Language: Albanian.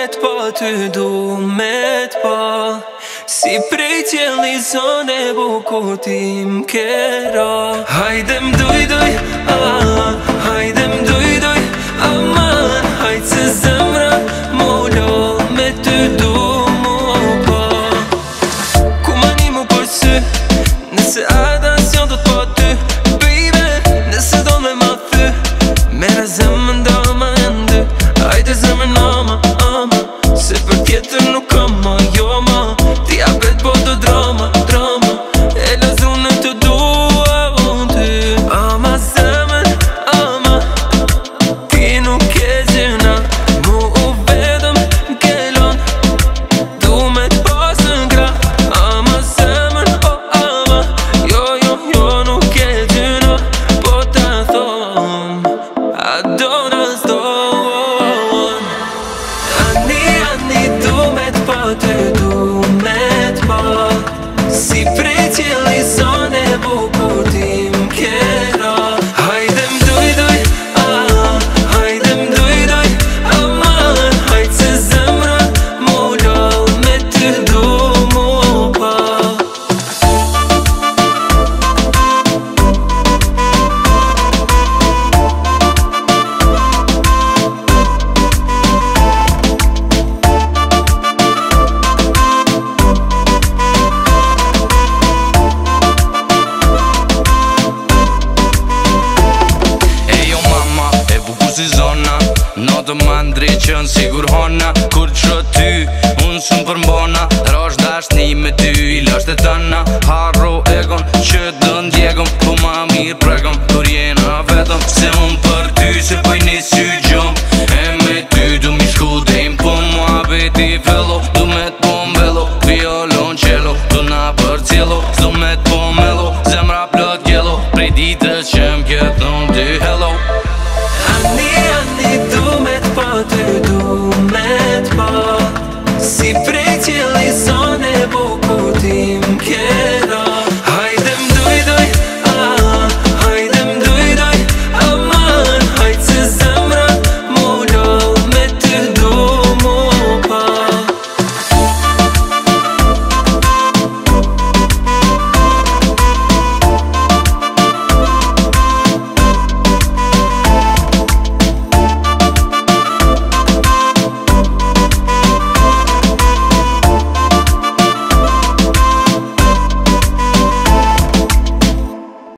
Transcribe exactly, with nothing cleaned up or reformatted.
t'pa, ty du me t'pa. Si prej qelli zone buku ti m'kera. Hajde m'duj duj, ah, hajde m'duj duj, aman, hajde se zemra mu lo me ty du mu pa. Ku ma ni mu për sy, nëse atensjon do t'pa ty, baby, nëse do me ma thy, mere zemën do ma ndy. Hajde zemën ama, ama, se për tjetër nuk kam ma, jo ma. Ti apet po do drama, drama, e lazune të dua unë ty. Ama zemën, ama, ti nuk e gjena, mu u vedëm m'kelon, du me t'pas në gra. Ama zemën, oh ama, jo, jo, jo nuk e gjena, po ta thom, I don't understand. Ani, ani, du me t'pa, ty du me t'pa. Si prej qelli zone buku ti m'kera. Hajde m'duj duj, ah, hajde m'duj duj, aman, hajde se zemra mu lo me ty du mu pa. Si zona, në të mandri që në sigur hona. Kur që ty, unë sëmë përmbona, rash dashni me ty, i lasht e tëna. Harro egon, që dën djegon, po ma mirë pregon, kur jena vetëm, se unë